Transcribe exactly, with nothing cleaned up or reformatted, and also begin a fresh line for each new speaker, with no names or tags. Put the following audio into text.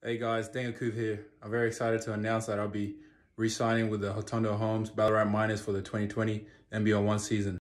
Hey guys, Deng Acuoth here. I'm very excited to announce that I'll be re-signing with the Hotondo Homes Ballarat Miners for the twenty twenty N B L one season.